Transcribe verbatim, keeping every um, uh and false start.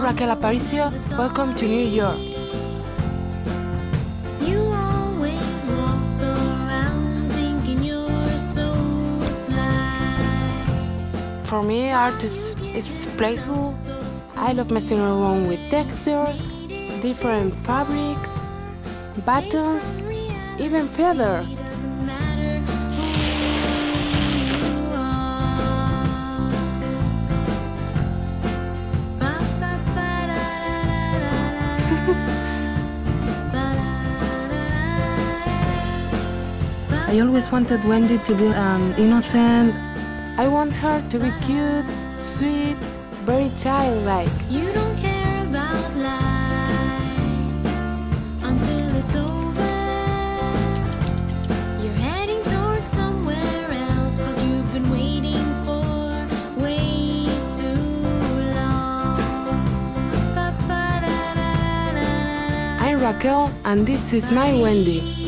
Raquel Aparicio, welcome to New York. You always walk around thinking you're so sly. For me, art is, is playful. I love messing around with textures, different fabrics, buttons, even feathers. Doesn't matter who you are. Ba, ba, ba, da, da, da, da, ba, da, da, da. I always wanted Wendy to be um, innocent. I want her to be cute, sweet, very childlike. You don't care about life until it's over. You're heading towards somewhere else, but you've been waiting for way too long. Ba, ba, da, da, da, da, da. I'm Raquel, and this is my Wendy.